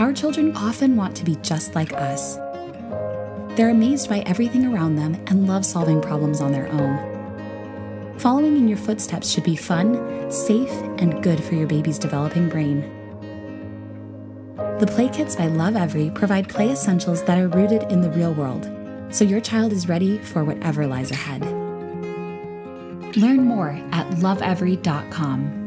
Our children often want to be just like us. They're amazed by everything around them and love solving problems on their own. Following in your footsteps should be fun, safe, and good for your baby's developing brain. The Play Kits by Lovevery provide play essentials that are rooted in the real world, so your child is ready for whatever lies ahead. Learn more at lovevery.com.